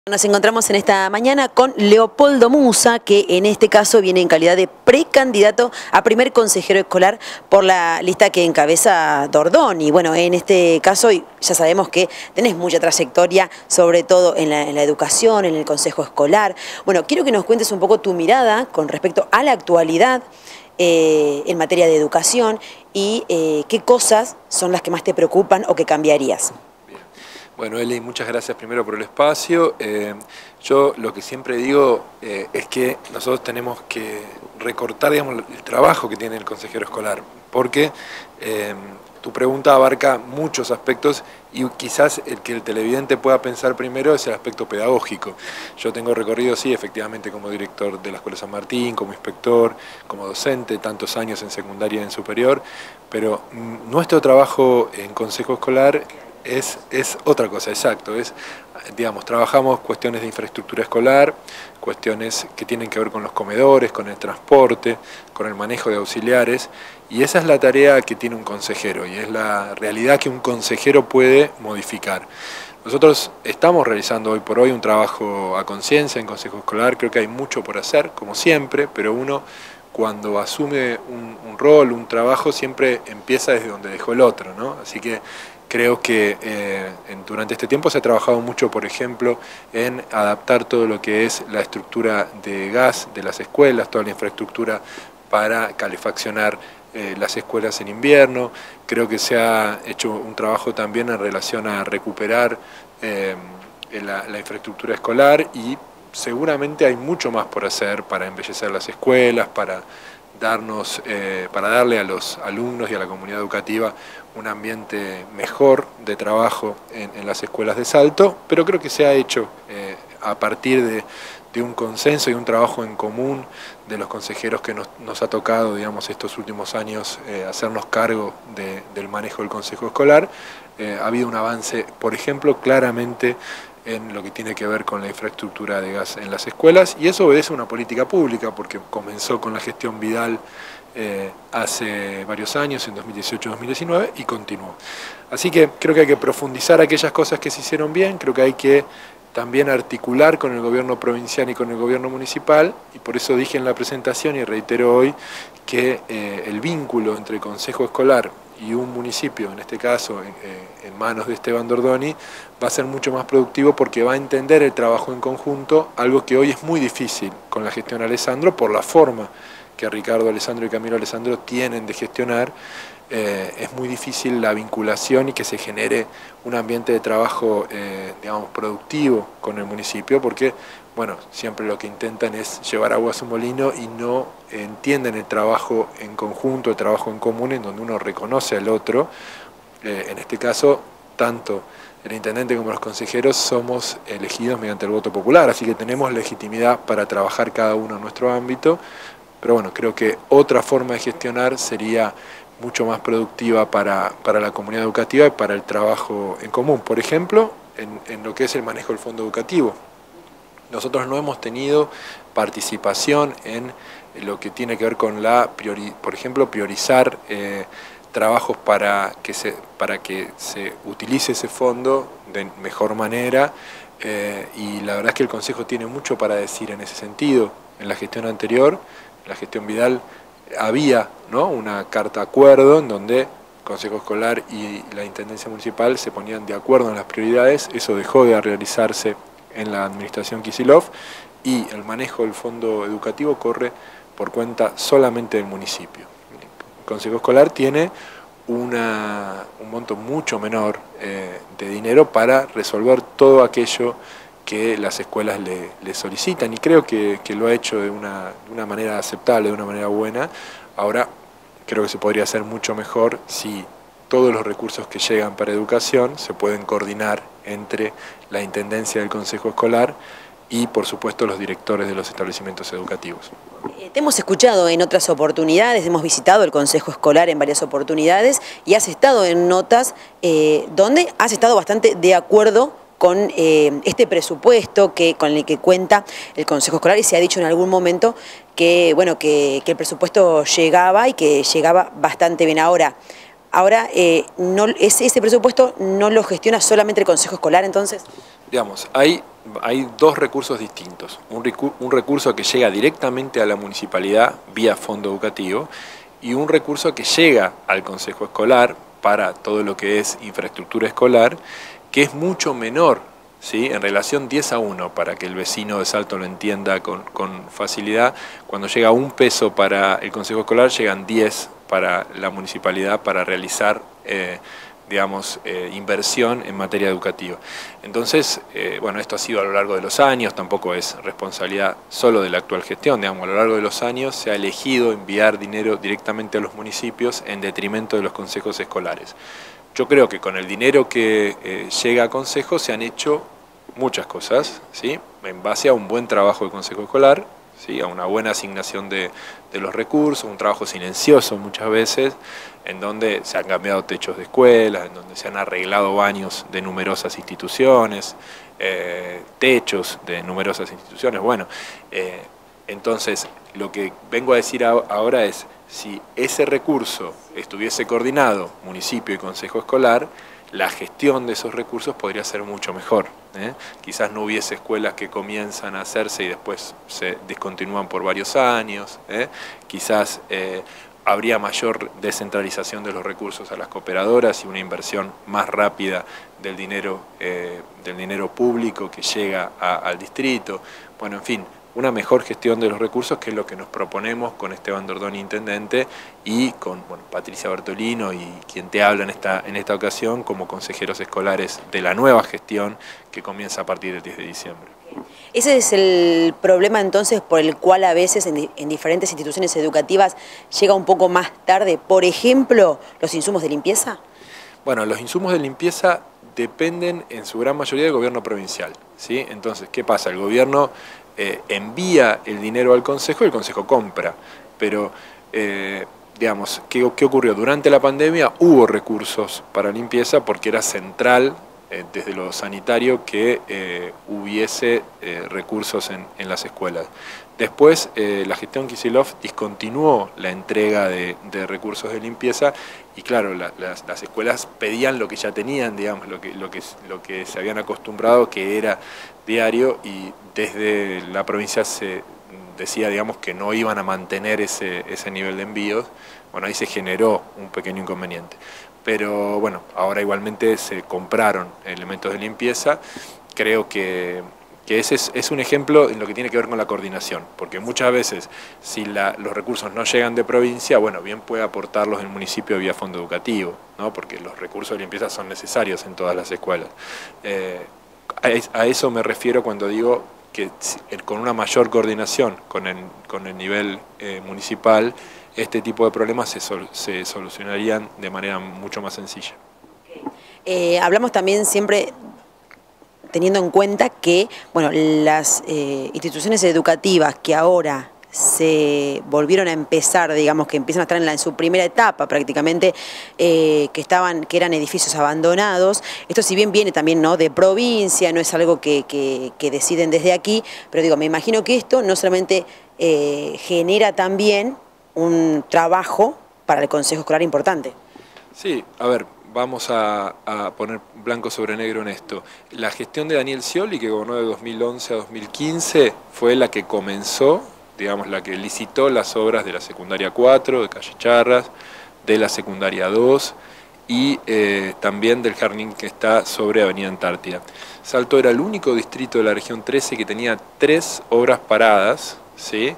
Nos encontramos en esta mañana con Leopoldo Musa, que en este caso viene en calidad de precandidato a primer consejero escolar por la lista que encabeza Dordón. Y bueno, en este caso ya sabemos que tenés mucha trayectoria, sobre todo en la educación, en el consejo escolar. Bueno, quiero que nos cuentes un poco tu mirada con respecto a la actualidad en materia de educación y qué cosas son las que más te preocupan o que cambiarías. Bueno, Eli, muchas gracias primero por el espacio. Yo lo que siempre digo es que nosotros tenemos que recortar, digamos, el trabajo que tiene el consejero escolar, porque tu pregunta abarca muchos aspectos y quizás el que el televidente pueda pensar primero es el aspecto pedagógico. Yo tengo recorrido, sí, efectivamente, como director de la Escuela San Martín, como inspector, como docente, tantos años en secundaria y en superior, pero nuestro trabajo en consejo escolar es otra cosa, exacto, digamos, trabajamos cuestiones de infraestructura escolar, cuestiones que tienen que ver con los comedores, con el transporte, con el manejo de auxiliares, y esa es la tarea que tiene un consejero, y es la realidad que un consejero puede modificar. Nosotros estamos realizando hoy por hoy un trabajo a conciencia en consejo escolar, creo que hay mucho por hacer, como siempre, pero uno cuando asume un rol, un trabajo, siempre empieza desde donde dejó el otro, ¿no? Así que creo que durante este tiempo se ha trabajado mucho, por ejemplo, en adaptar todo lo que es la estructura de gas de las escuelas, toda la infraestructura para calefaccionar las escuelas en invierno. Creo que se ha hecho un trabajo también en relación a recuperar la infraestructura escolar y seguramente hay mucho más por hacer para embellecer las escuelas, para darle a los alumnos y a la comunidad educativa un ambiente mejor de trabajo en las escuelas de Salto, pero creo que se ha hecho a partir de un consenso y un trabajo en común de los consejeros que nos ha tocado, digamos, estos últimos años hacernos cargo del manejo del consejo escolar. Ha habido un avance, por ejemplo, claramente en lo que tiene que ver con la infraestructura de gas en las escuelas, y eso obedece a una política pública, porque comenzó con la gestión Vidal hace varios años, en 2018-2019, y continuó. Así que creo que hay que profundizar aquellas cosas que se hicieron bien, creo que hay que también articular con el gobierno provincial y con el gobierno municipal, y por eso dije en la presentación y reitero hoy que el vínculo entre el consejo escolar y un municipio, en este caso en manos de Esteban Dordoni, va a ser mucho más productivo porque va a entender el trabajo en conjunto, algo que hoy es muy difícil con la gestión Alessandro por la forma que Ricardo Alessandro y Camilo Alessandro tienen de gestionar. Es muy difícil la vinculación y que se genere un ambiente de trabajo, digamos, productivo con el municipio, porque, bueno, siempre lo que intentan es llevar agua a su molino y no entienden el trabajo en conjunto, el trabajo en común, en donde uno reconoce al otro. En este caso, tanto el intendente como los consejeros somos elegidos mediante el voto popular, así que tenemos legitimidad para trabajar cada uno en nuestro ámbito, pero bueno, creo que otra forma de gestionar sería mucho más productiva para la comunidad educativa y para el trabajo en común. Por ejemplo, en lo que es el manejo del fondo educativo. Nosotros no hemos tenido participación en lo que tiene que ver con por ejemplo, priorizar trabajos para que se utilice ese fondo de mejor manera, y la verdad es que el Consejo tiene mucho para decir en ese sentido. En la gestión anterior, en la gestión Vidal, había, ¿no?, una carta acuerdo en donde el Consejo Escolar y la Intendencia Municipal se ponían de acuerdo en las prioridades. Eso dejó de realizarse en la administración Kicillof y el manejo del fondo educativo corre por cuenta solamente del municipio. El Consejo Escolar tiene un monto mucho menor de dinero para resolver todo aquello que las escuelas le solicitan, y creo que lo ha hecho de una manera aceptable, de una manera buena. Ahora creo que se podría hacer mucho mejor si todos los recursos que llegan para educación se pueden coordinar entre la Intendencia del Consejo Escolar y, por supuesto, los directores de los establecimientos educativos. Te hemos escuchado en otras oportunidades, hemos visitado el Consejo Escolar en varias oportunidades y has estado en notas donde has estado bastante de acuerdo con este presupuesto con el que cuenta el Consejo Escolar, y se ha dicho en algún momento que, bueno, que el presupuesto llegaba y que llegaba bastante bien. Ahora ese presupuesto no lo gestiona solamente el Consejo Escolar, entonces. Digamos, hay hay dos recursos distintos. Un recurso que llega directamente a la municipalidad vía fondo educativo y un recurso que llega al consejo escolar para todo lo que es infraestructura escolar, que es mucho menor, ¿sí? En relación 10-1, para que el vecino de Salto lo entienda con facilidad. Cuando llega 1 peso para el consejo escolar, llegan 10 para la municipalidad para realizar inversión en materia educativa. Entonces, bueno, esto ha sido a lo largo de los años, tampoco es responsabilidad solo de la actual gestión, digamos, a lo largo de los años se ha elegido enviar dinero directamente a los municipios en detrimento de los consejos escolares. Yo creo que con el dinero que llega a consejos se han hecho muchas cosas, ¿sí? En base a un buen trabajo de consejo escolar, ¿sí? A una buena asignación de los recursos, un trabajo silencioso muchas veces, en donde se han cambiado techos de escuelas, en donde se han arreglado baños de numerosas instituciones, techos de numerosas instituciones. Bueno, entonces lo que vengo a decir ahora es, si ese recurso estuviese coordinado, municipio y consejo escolar, la gestión de esos recursos podría ser mucho mejor. Quizás no hubiese escuelas que comienzan a hacerse y después se descontinúan por varios años, quizás habría mayor descentralización de los recursos a las cooperadoras y una inversión más rápida del dinero público que llega al distrito. Bueno, en fin, una mejor gestión de los recursos, que es lo que nos proponemos con Esteban Dordoni, intendente, y con Patricia Bertolino y quien te habla en esta ocasión como consejeros escolares de la nueva gestión que comienza a partir del 10 de diciembre. Ese es el problema entonces por el cual a veces en diferentes instituciones educativas llega un poco más tarde, por ejemplo, los insumos de limpieza. Bueno, los insumos de limpieza dependen en su gran mayoría del gobierno provincial, ¿sí? Entonces, ¿qué pasa? El gobierno envía el dinero al consejo y el consejo compra, pero digamos, ¿qué ocurrió? Durante la pandemia hubo recursos para limpieza porque era central desde lo sanitario que hubiese recursos en las escuelas. Después la gestión Kicillof discontinuó la entrega de recursos de limpieza y claro, las escuelas pedían lo que ya tenían, digamos, lo que se habían acostumbrado, que era diario, y desde la provincia se decía, digamos, que no iban a mantener ese nivel de envíos. Bueno, ahí se generó un pequeño inconveniente. Pero bueno, ahora igualmente se compraron elementos de limpieza. Creo que ese es un ejemplo en lo que tiene que ver con la coordinación, porque muchas veces si los recursos no llegan de provincia, bueno, bien puede aportarlos el municipio vía fondo educativo, ¿no? Porque los recursos de limpieza son necesarios en todas las escuelas. A eso me refiero cuando digo que con una mayor coordinación con el nivel municipal, este tipo de problemas se solucionarían de manera mucho más sencilla. Hablamos también siempre teniendo en cuenta que las instituciones educativas que ahora se volvieron a empezar, digamos, que empiezan a estar en su primera etapa prácticamente, que eran edificios abandonados. Esto, si bien viene también, ¿no?, de provincia, no es algo que deciden desde aquí, pero digo, me imagino que esto no solamente genera también un trabajo para el Consejo Escolar importante. Sí, a ver, vamos a poner blanco sobre negro en esto. La gestión de Daniel Scioli, que gobernó de 2011 a 2015, fue la que comenzó, digamos, la que licitó las obras de la secundaria 4, de Calle Charras, de la secundaria 2 y también del jardín que está sobre Avenida Antártida. Salto era el único distrito de la región 13 que tenía 3 obras paradas, ¿sí?,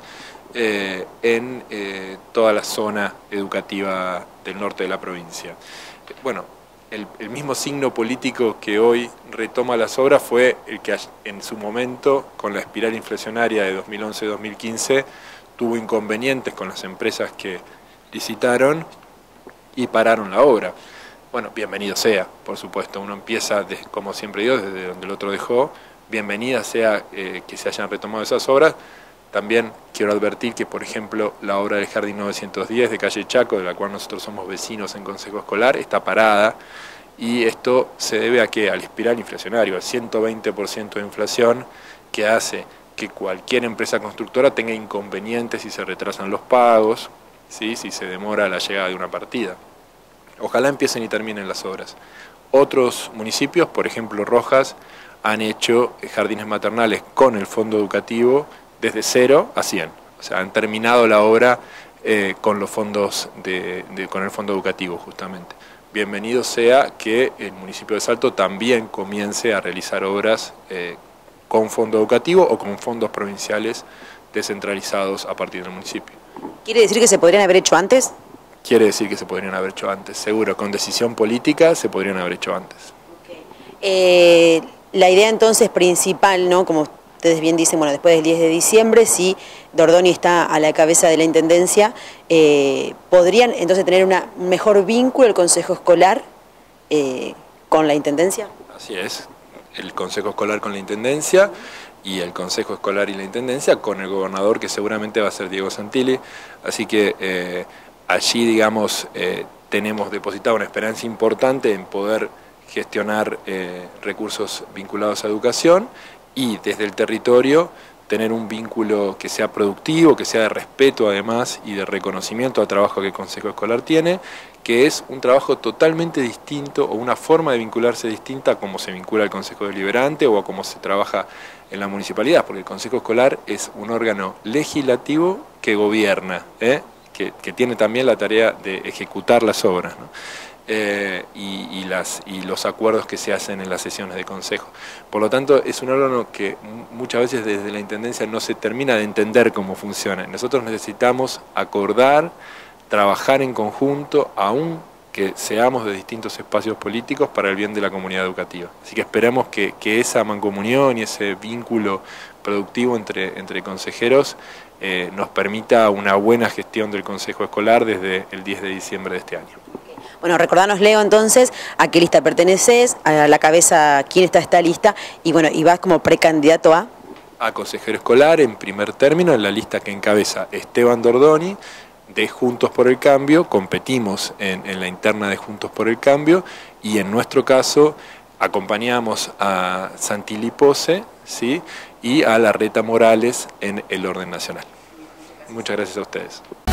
en toda la zona educativa del norte de la provincia. Bueno, el mismo signo político que hoy retoma las obras fue el que en su momento, con la espiral inflacionaria de 2011-2015, tuvo inconvenientes con las empresas que licitaron y pararon la obra. Bueno, bienvenido sea, por supuesto, uno empieza, como siempre digo, desde donde el otro dejó. Bienvenida sea que se hayan retomado esas obras. También quiero advertir que, por ejemplo, la obra del Jardín 910 de calle Chaco, de la cual nosotros somos vecinos en Consejo Escolar, está parada, y esto se debe a ¿qué? Al espiral inflacionario, al 120% de inflación, que hace que cualquier empresa constructora tenga inconvenientes si se retrasan los pagos, ¿sí?, si se demora la llegada de una partida. Ojalá empiecen y terminen las obras. Otros municipios, por ejemplo Rojas, han hecho jardines maternales con el fondo educativo desde 0 a 100. O sea, han terminado la obra con los fondos con el fondo educativo justamente. Bienvenido sea que el municipio de Salto también comience a realizar obras con fondo educativo o con fondos provinciales descentralizados a partir del municipio. ¿Quiere decir que se podrían haber hecho antes? Quiere decir que se podrían haber hecho antes, seguro, con decisión política se podrían haber hecho antes. Okay. La idea entonces principal, ¿no? Como ustedes bien dicen, bueno, después del 10 de diciembre, si Dordoni está a la cabeza de la Intendencia, ¿podrían entonces tener un mejor vínculo el Consejo Escolar con la Intendencia? Así es, el Consejo Escolar con la Intendencia y el Consejo Escolar y la Intendencia con el gobernador, que seguramente va a ser Diego Santilli, así que allí, digamos, tenemos depositada una esperanza importante en poder gestionar recursos vinculados a educación y desde el territorio tener un vínculo que sea productivo, que sea de respeto además y de reconocimiento al trabajo que el Consejo Escolar tiene, que es un trabajo totalmente distinto o una forma de vincularse distinta a cómo se vincula el Consejo Deliberante o a cómo se trabaja en la municipalidad, porque el Consejo Escolar es un órgano legislativo que gobierna, que tiene también la tarea de ejecutar las obras, ¿no? Y los acuerdos que se hacen en las sesiones de consejo. Por lo tanto, es un órgano que muchas veces desde la Intendencia no se termina de entender cómo funciona. Nosotros necesitamos acordar, trabajar en conjunto, aún que seamos de distintos espacios políticos para el bien de la comunidad educativa. Así que esperamos que esa mancomunión y ese vínculo productivo entre consejeros nos permita una buena gestión del Consejo Escolar desde el 10 de diciembre de este año. Bueno, recordanos, Leo, entonces, a qué lista perteneces, a la cabeza, quién está esta lista, y bueno, y vas como precandidato a... A consejero escolar, en primer término, en la lista que encabeza Esteban Dordoni, de Juntos por el Cambio, competimos en la interna de Juntos por el Cambio, y en nuestro caso acompañamos a Santilli Pose, ¿sí?, y a Larreta Morales en el orden nacional. Muchas gracias a ustedes.